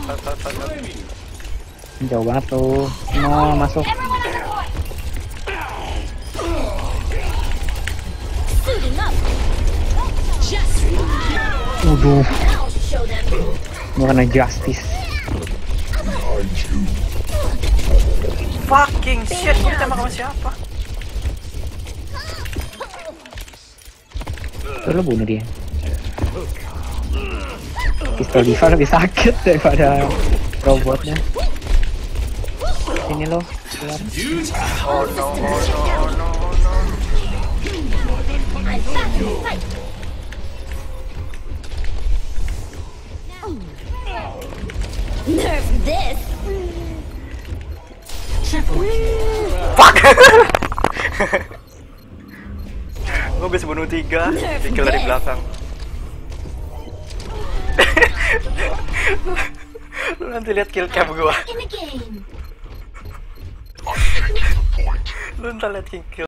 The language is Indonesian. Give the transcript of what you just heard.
Jauh banget tuh. No, masuk. Waduh. Gua kena justice. Fucking shit, gua ditembak sama siapa? Tuh lo bunuh dia. Pistol D.Va lebih sakit daripada robotnya. Sini lo, keluar. Oh no, oh no, oh no, oh no. Nerf this. Fuck. Gue bisa bunuh 3 kill dari belakang. Lu nanti lihat kill cam gua. Lu ntar lihat kill